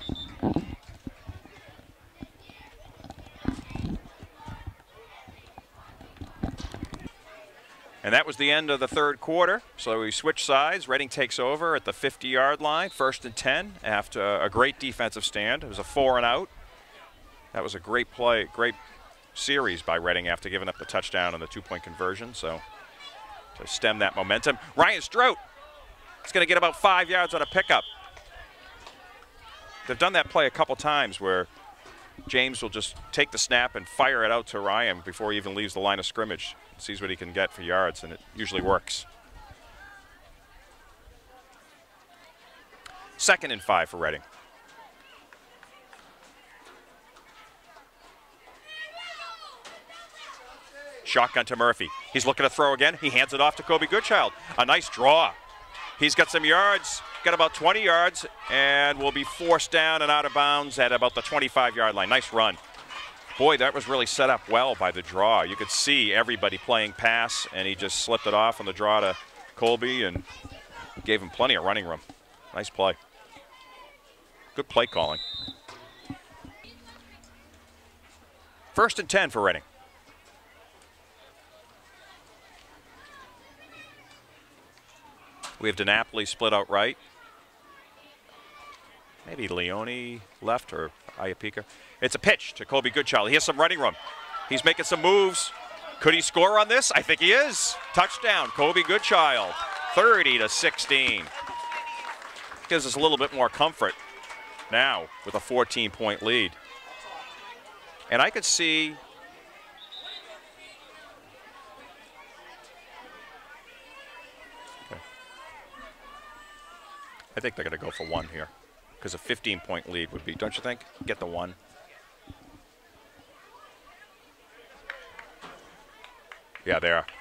And that was the end of the third quarter. So we switch sides. Reading takes over at the fifty-yard line, first and ten, after a great defensive stand. It was a four and out. That was a great play, great series by Reading after giving up the touchdown and the two-point conversion. So to stem that momentum, Ryan Strout is going to get about five yards on a pickup. They've done that play a couple times where James will just take the snap and fire it out to Ryan before he even leaves the line of scrimmage. Sees what he can get for yards, and it usually works. Second and five for Reading. Shotgun to Murphy. He's looking to throw again. He hands it off to Kobe Goodchild. A nice draw. He's got some yards, got about twenty yards, and will be forced down and out of bounds at about the twenty-five-yard line. Nice run. Boy, that was really set up well by the draw. You could see everybody playing pass, and he just slipped it off on the draw to Colby and gave him plenty of running room. Nice play. Good play calling. First and ten for Reading. We have DiNapoli split out right. Maybe Leone left or Iapika. It's a pitch to Kobe Goodchild. He has some running room. He's making some moves. Could he score on this? I think he is. Touchdown, Kobe Goodchild, thirty to sixteen. Gives us a little bit more comfort now with a fourteen-point lead. And I could see I think they're going to go for one here because a fifteen-point lead would be, don't you think? Get the one. Yeah, they are.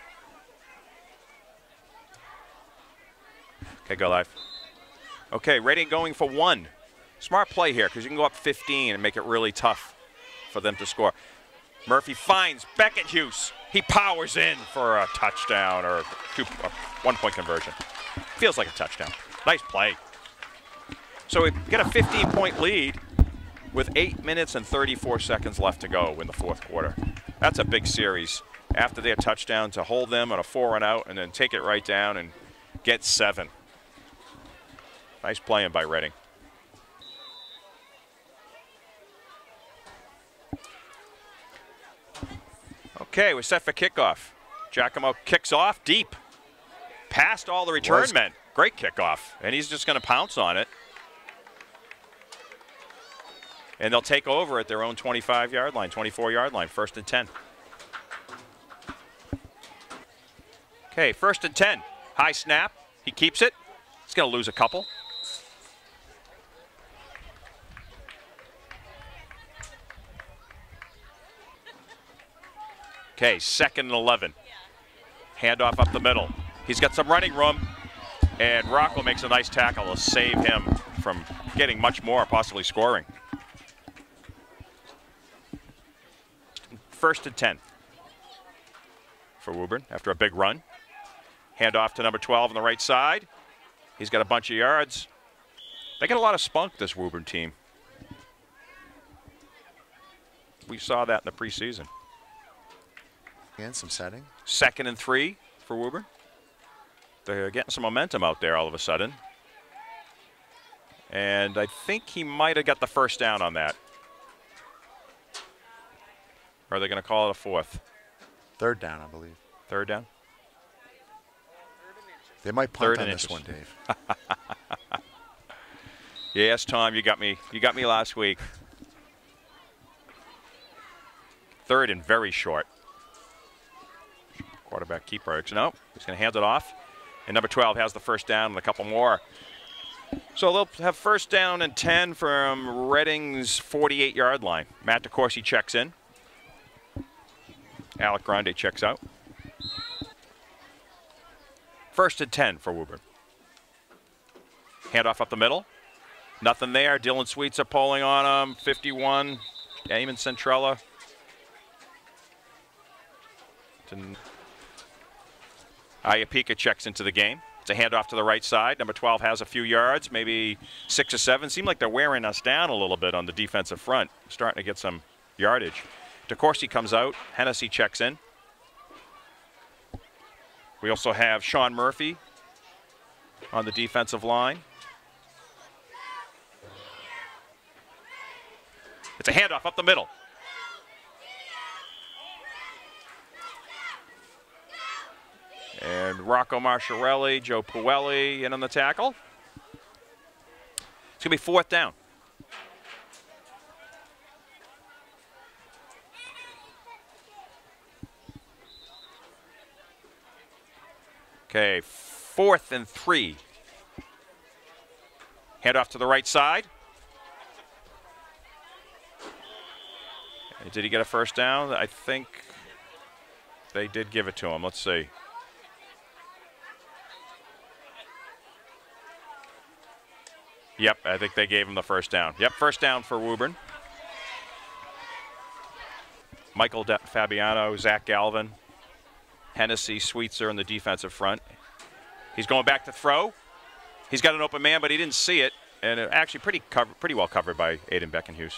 Okay, go live. Okay, Reading going for one. Smart play here because you can go up fifteen and make it really tough for them to score. Murphy finds Beckett Hughes. He powers in for a touchdown or two, a one-point conversion. Feels like a touchdown. Nice play. So we get a fifteen-point lead with eight minutes and thirty-four seconds left to go in the fourth quarter. That's a big series. After their touchdown, to hold them on a four and out and then take it right down and get seven. Nice playing by Reading. Okay, we're set for kickoff. Giacomo kicks off deep. Past all the return Was men. Great kickoff. And he's just going to pounce on it. And they'll take over at their own twenty-five-yard line, twenty-four-yard line, first and ten. Okay, first and ten. High snap. He keeps it. He's going to lose a couple. Okay, second and eleven. Handoff up the middle. He's got some running room, and Rocco makes a nice tackle to save him from getting much more, possibly scoring. First and ten for Woburn after a big run. Handoff to number twelve on the right side. He's got a bunch of yards. They got a lot of spunk, this Woburn team. We saw that in the preseason. And some setting. Second and three for Woburn. They're getting some momentum out there all of a sudden. And I think he might have got the first down on that. Or are they going to call it a fourth? Third down, I believe. Third down? They might punt Third on and this inches. one, Dave. Yes, Tom, you got me. You got me last week. Third and very short. Quarterback keeper. No, he's going to hand it off. And number twelve has the first down and a couple more. So they'll have first down and ten from Reading's forty-eight yard line. Matt DeCourcy checks in. Alec Grande checks out. First and ten for Woburn. Handoff up the middle. Nothing there. Dylan Sweets are pulling on him. fifty-one. Eamon Centrella. Iapika checks into the game. It's a handoff to the right side. Number twelve has a few yards, maybe six or seven. Seem like they're wearing us down a little bit on the defensive front. Starting to get some yardage. DeCourcy comes out. Hennessy checks in. We also have Sean Murphy on the defensive line. It's a handoff up the middle. And Rocco Marciarelli, Joe Puelli in on the tackle. It's going to be fourth down. Okay, fourth and three. Handoff to the right side. Did he get a first down? I think they did give it to him. Let's see. Yep, I think they gave him the first down. Yep, first down for Woburn. Michael De Fabiano, Zach Galvin, Hennessy, Sweetser in the defensive front. He's going back to throw. He's got an open man, but he didn't see it. And it actually pretty cover, pretty well covered by Aiden Beckenhuis.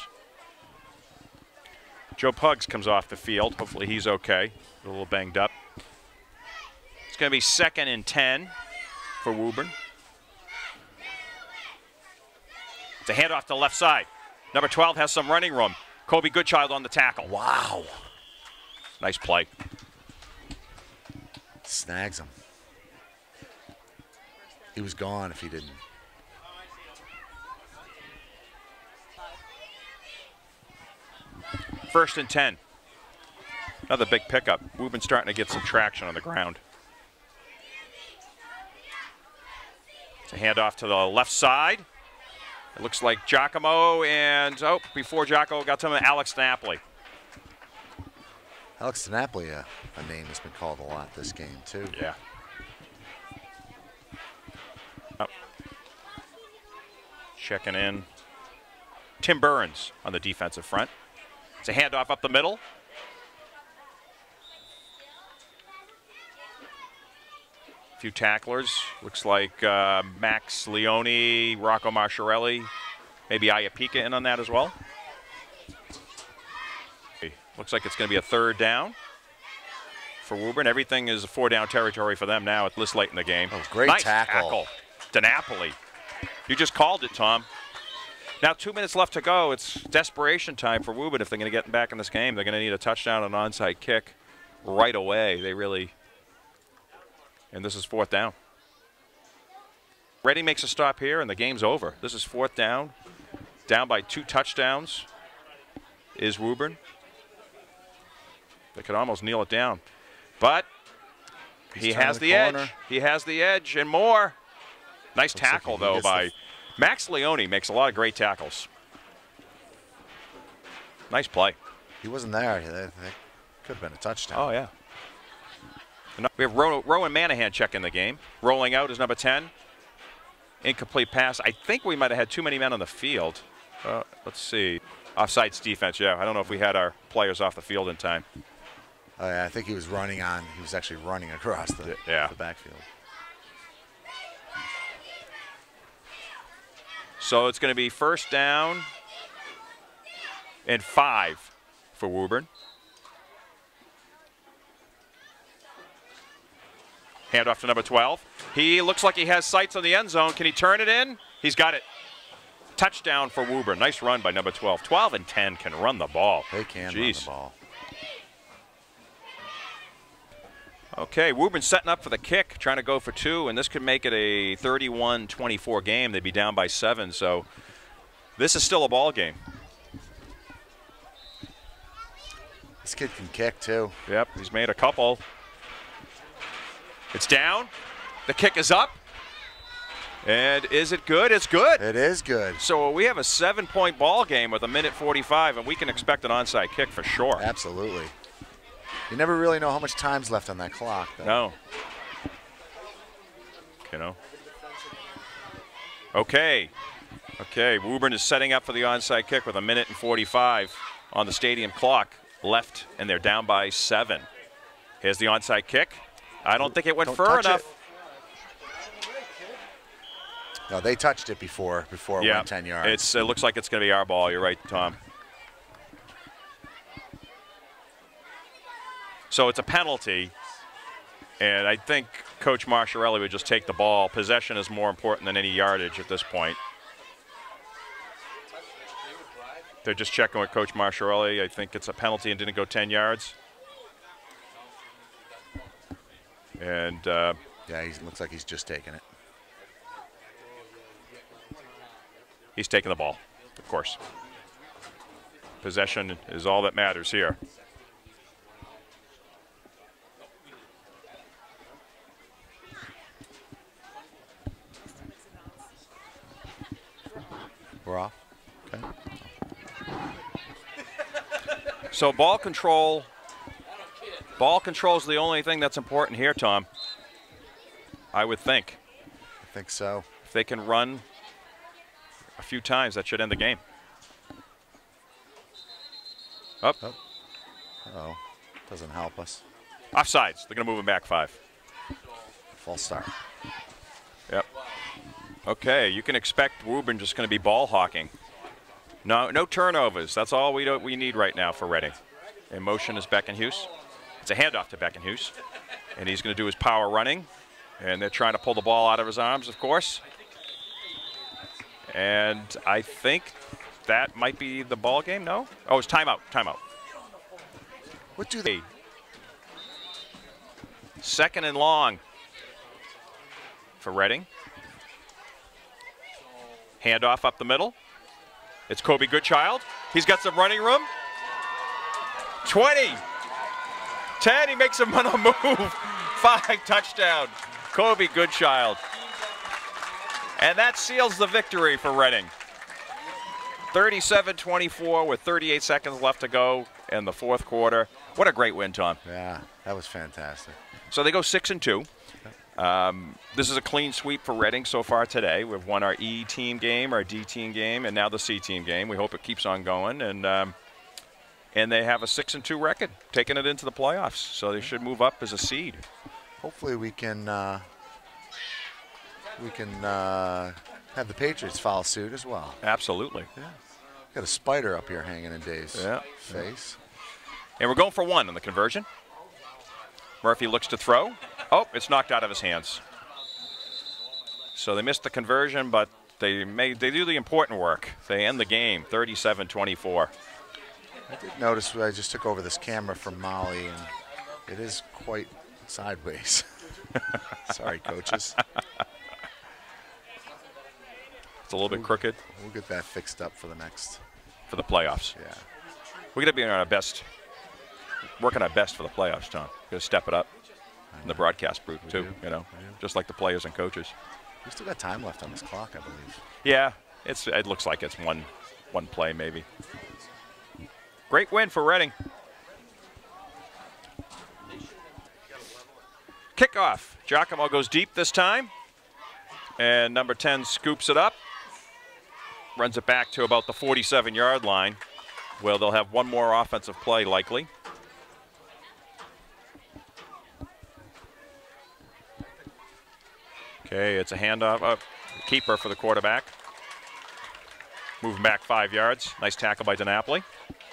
Joe Puggs comes off the field. Hopefully he's okay. A little banged up. It's going to be second and ten for Woburn. It's a handoff to the left side. Number twelve has some running room. Kobe Goodchild on the tackle. Wow. Nice play. Snags him. He was gone if he didn't. First and ten. Another big pickup. Woburn starting to get some traction on the ground. It's a handoff to the left side. It looks like Giacomo and, oh, before Giacomo got to him, Alex Napoli. Alex Napoli, uh, a name that's been called a lot this game, too. Yeah. Oh. Checking in. Tim Burns on the defensive front. It's a handoff up the middle. A few tacklers. Looks like uh, Max Leone, Rocco Marciarelli, maybe Iapika in on that as well. Looks like it's going to be a third down for Woburn. Everything is a four-down territory for them now at this late in the game. Oh, great nice tackle. tackle. DiNapoli. You just called it, Tom. Now two minutes left to go. It's desperation time for Woburn if they're going to get back in this game. They're going to need a touchdown and an onside kick right away. They really, and this is fourth down. Reading makes a stop here, and the game's over. This is fourth down. Down by two touchdowns is Woburn. They could almost kneel it down. But he He's has the the edge. corner. He has the edge and more. Nice Looks like tackle, he though, gets by the- Max Leone. Makes a lot of great tackles. Nice play. He wasn't there. That could have been a touchdown. Oh, yeah. And we have Ro Rowan Manahan checking the game. Rolling out is number ten. Incomplete pass. I think we might have had too many men on the field. Uh, let's see. Offsides defense, yeah. I don't know if we had our players off the field in time. Oh, yeah, I think he was running on. He was actually running across the, Yeah. the backfield. So it's going to be first down and five for Woburn. Hand off to number twelve. He looks like he has sights on the end zone. Can he turn it in? He's got it. Touchdown for Woburn. Nice run by number twelve. twelve and ten can run the ball. They can Jeez. run the ball. Okay, Woburn setting up for the kick, trying to go for two, and this could make it a thirty-one twenty-four game. They'd be down by seven, so this is still a ball game. This kid can kick, too. Yep, he's made a couple. It's down. The kick is up. And is it good? It's good. It is good. So we have a seven-point ball game with a minute forty-five, and we can expect an onside kick for sure. Absolutely. You never really know how much time's left on that clock, though. No. You know. Okay. Okay, Woburn is setting up for the onside kick with a minute and forty-five on the stadium clock left, and they're down by seven. Here's the onside kick. I don't think it went Don't far touch enough. it. No, they touched it before before it Yeah, went ten yards. It's, it looks like it's going to be our ball. You're right, Tom. So it's a penalty, and I think Coach Marchiarelli would just take the ball. Possession is more important than any yardage at this point. They're just checking with Coach Marchiarelli. I think it's a penalty and didn't go ten yards. And uh, yeah, he looks like he's just taking it. he's taking the ball, of course. Possession is all that matters here. We're off. Okay. So ball control. Ball control is the only thing that's important here, Tom. I would think. I think so. If they can run a few times, that should end the game. Up. Oh. Uh-oh. Doesn't help us. Offsides. They're going to move him back five. False start. Yep. Okay, you can expect Woburn just going to be ball hawking. No, no turnovers. That's all we don't, we need right now for Reading. In motion is Beckenhuis. It's a handoff to Beckenhuis, and he's going to do his power running, and they're trying to pull the ball out of his arms, of course. And I think that might be the ball game. No? Oh, it's timeout. Timeout. What do they? Second and long for Reading. Handoff up the middle. It's Kobe Goodchild. He's got some running room. twenty. ten, he makes a move. Five, touchdown. Kobe Goodchild. And that seals the victory for Reading. thirty-seven twenty-four with thirty-eight seconds left to go in the fourth quarter. What a great win, Tom. Yeah, that was fantastic. So they go six and two. Um, this is a clean sweep for Reading so far today. We've won our E team game, our D team game, and now the C team game. We hope it keeps on going, and um, and they have a six and two record, taking it into the playoffs. So they should move up as a seed. Hopefully, we can uh, we can uh, have the Patriots follow suit as well. Absolutely. Yeah. Got a spider up here hanging in Dave's Yeah. face. And we're going for one on the conversion. Murphy looks to throw. Oh, it's knocked out of his hands. So they missed the conversion, but they made they do the important work. They end the game, thirty-seven twenty-four. I did notice I just took over this camera from Molly, and it is quite sideways. Sorry, coaches. It's a little bit crooked We'll get that fixed up for the next. for the playoffs. Yeah. We're going to be on our best, working our best for the playoffs, Tom. Going to step it up in the broadcast booth, too, do. you know, We do. just like the players and coaches. We still got time left on this clock, I believe. Yeah, it's it looks like it's one, one play maybe. Great win for Reading. Kickoff. Giacomo goes deep this time. And number ten scoops it up. Runs it back to about the forty-seven yard line. Well, they'll have one more offensive play likely. Okay, it's a handoff. Uh, keeper for the quarterback. Moving back five yards. Nice tackle by DiNapoli.